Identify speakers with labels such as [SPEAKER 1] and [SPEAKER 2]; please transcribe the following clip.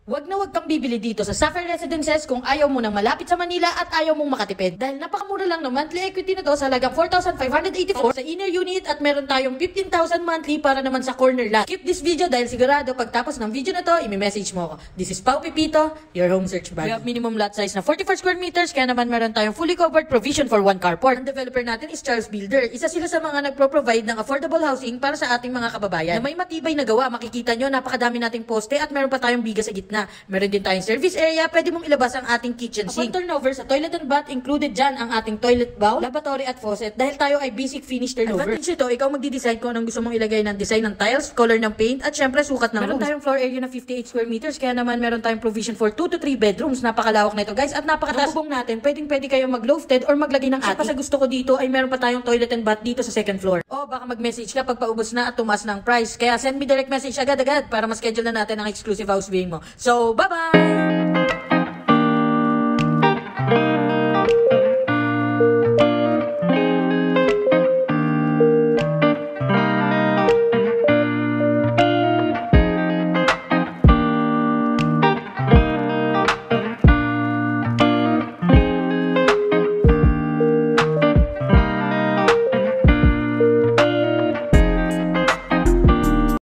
[SPEAKER 1] Wag na wag kang bibili dito sa Sapphire Residences kung ayaw mo nang malapit sa Manila at ayaw mong makatipid. Dahil napakamura lang ng monthly equity na to sa halagang 4,584 sa inner unit at meron tayong 15,000 monthly para naman sa corner lot. Keep this video dahil sigurado pagtapos ng video na to, imi-message mo ako. This is Pao Pipito, your home search buddy. We have minimum lot size na 44 square meters kaya naman meron tayong fully covered provision for one carport. Ang developer natin is Charles Builder. Isa sila sa mga nagpro-provide ng affordable housing para sa ating mga kababayan. Na may matibay na gawa, makikita nyo napakadami nating poste at meron pa tayong biga sa gitna. Meron din tayong service area, pwede mong ilabas ang ating kitchen sink. Upon turnover sa toilet and bath, included dyan ang ating toilet bowl, lavatory at faucet dahil tayo ay basic finish turnover. Advantage ito, ikaw magdi-decide kung anong gusto mong ilagay ng design ng tiles, color ng paint, at syempre sukat ng rooms. Meron tayong floor area na 58 square meters, kaya naman meron tayong provision for 2 to 3 bedrooms. Napakalawak na ito guys, at napakataas. Ang bubong natin, pwede kayong mag-lofted or maglagay ng attic. Sa gusto ko dito ay meron pa tayong toilet and bath dito sa second floor. O baka mag-message ka pag paubos na at tumaas ng price. Kaya send me direct message agad-agad para ma-schedule na natin ang exclusive house viewing mo. So, bye-bye!